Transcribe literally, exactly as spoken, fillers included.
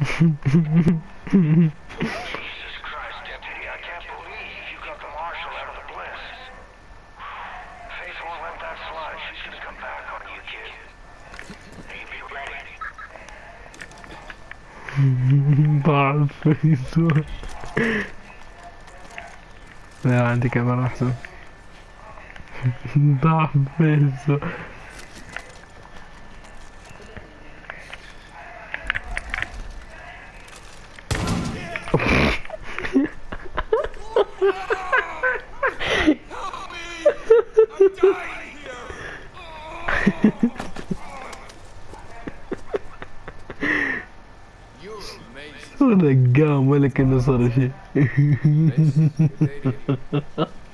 Christ, Deputy, I can't believe you got the marshal out of the bliss. Faith won't let that slide. She's gonna come back on you, kid. Hey, be ready. ضعف فيصل. لا عندي كاميرا احسن. ضعف فيصل. رقام ولا كأنه صار شيء.